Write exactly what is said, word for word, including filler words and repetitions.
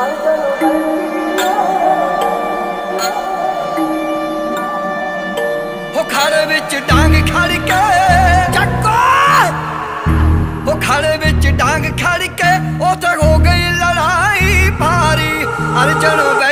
हो खड़े विच डांग खड़ के चक्को, हो खड़े विच डांग खड़ के उते हो गई लड़ाई भारी। अर्जन